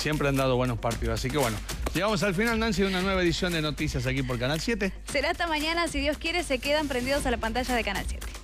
siempre han dado buenos partidos. Así que bueno, llegamos al final, Nancy, de una nueva edición de Noticias aquí por Canal 7. Será hasta mañana, si Dios quiere, se quedan prendidos a la pantalla de Canal 7.